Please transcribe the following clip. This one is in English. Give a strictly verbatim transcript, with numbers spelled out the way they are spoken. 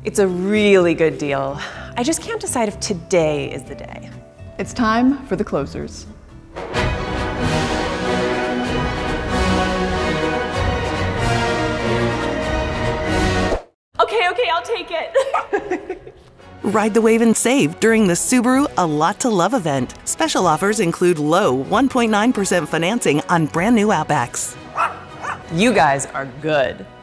It's a really good deal. I just can't decide if today is the day. It's time for the closers. Okay, okay, I'll take it. Ride the wave and save during the Subaru A Lot to Love event. Special offers include low one point nine percent financing on brand new Outbacks. You guys are good.